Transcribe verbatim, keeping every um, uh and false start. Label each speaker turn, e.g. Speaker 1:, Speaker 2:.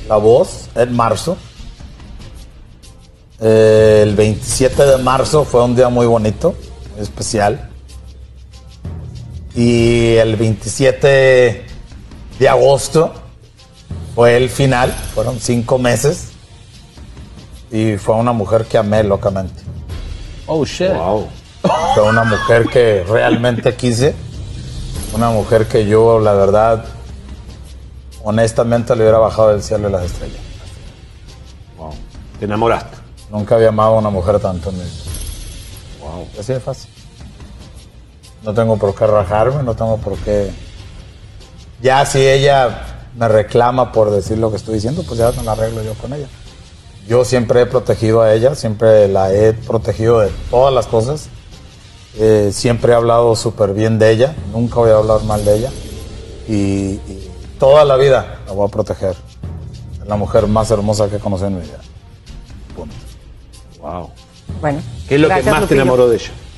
Speaker 1: La Voz en marzo. Eh, el veintisiete de marzo fue un día muy bonito, muy especial. Y el veintisiete de agosto fue el final, fueron cinco meses. Y fue una mujer que amé locamente.
Speaker 2: Oh, shit.
Speaker 1: Wow. Fue una mujer que realmente quise. Una mujer que yo, la verdad, honestamente le hubiera bajado del cielo y las estrellas.
Speaker 3: Wow. ¿Te enamoraste?
Speaker 1: Nunca había amado a una mujer tanto en mi vida.
Speaker 3: Wow.
Speaker 1: Así de fácil. No tengo por qué rajarme, no tengo por qué... Ya si ella me reclama por decir lo que estoy diciendo, pues ya me la arreglo yo con ella. Yo siempre he protegido a ella, siempre la he protegido de todas las cosas. Eh, siempre he hablado súper bien de ella, nunca voy a hablar mal de ella. Y, y toda la vida la voy a proteger. Es la mujer más hermosa que he conocido en mi vida. Punto.
Speaker 3: Wow.
Speaker 4: Bueno.
Speaker 3: ¿Qué es lo que
Speaker 4: gracias,
Speaker 3: más te
Speaker 4: Lupillo.
Speaker 3: enamoró de ella?